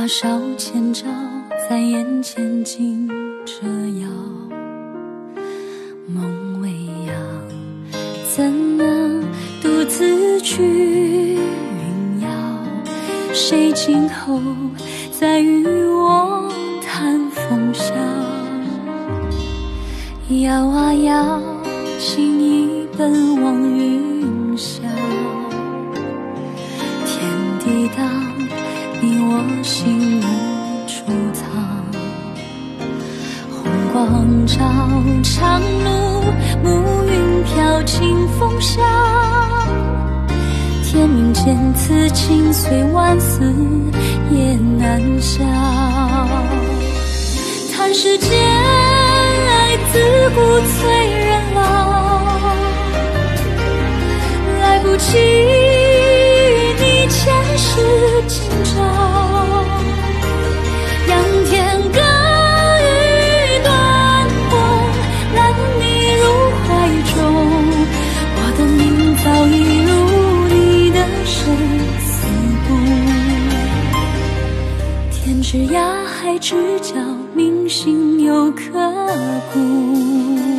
花梢千照，在眼前惊蛰摇。梦未央，怎能独自去云摇？谁今后再与我谈风萧？摇啊摇，情意奔往云霄。天地当，你我心无处藏。红光照，长路暮云飘，清风笑。天命间，此情虽万死也难消。叹世间爱自古催人老，来不及与你前世今朝。仰天歌语断魂，揽你入怀中。我的命早已入你的生死簿，天之涯海之角，铭心犹刻骨。